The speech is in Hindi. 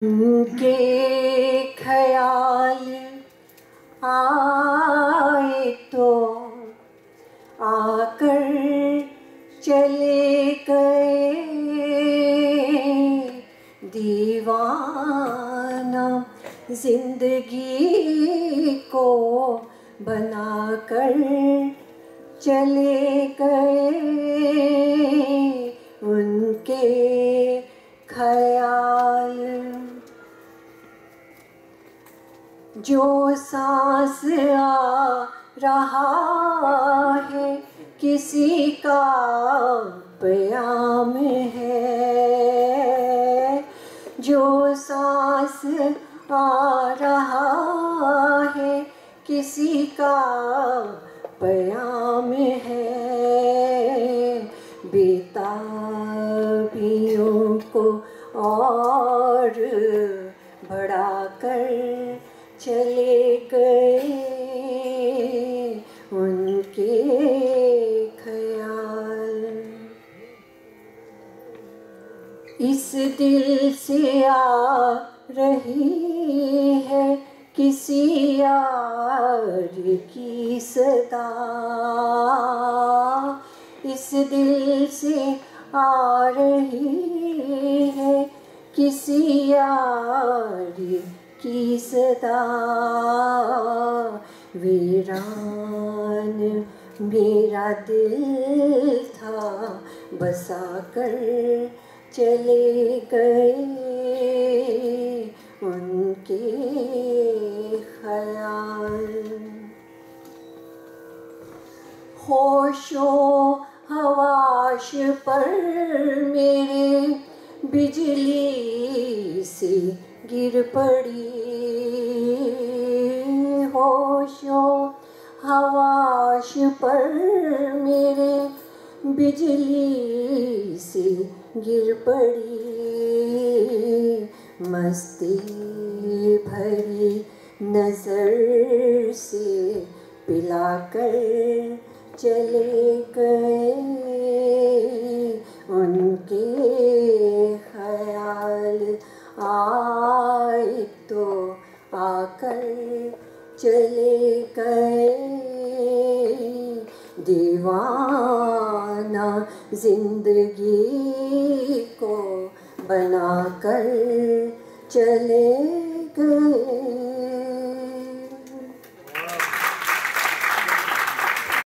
उनके ख्याल आए तो आकर चले गए, दीवाना जिंदगी को बनाकर चले गए। उनके ख्याल जो सांस आ रहा है किसी का प्याम है, जो सांस आ रहा है किसी का प्याम है। बेताबियों को और बढ़ाकर चले गए उनके ख्याल। इस दिल से आ रही है किसी यार की सदा, इस दिल से आ रही है किसी यार की सदा। वीरान मेरा दिल था बसा कर चले गए उनके ख्याल। होशो हवाश पर मेरे बिजली सी गिर पड़ी, होशो हवाश पर मेरे बिजली सी गिर पड़ी। मस्ती भरी नजर से पिलाकर चले गए उनके ख्याल आए तो आकर चले गए। दीवाना जिंदगी को बनाकर चले गए।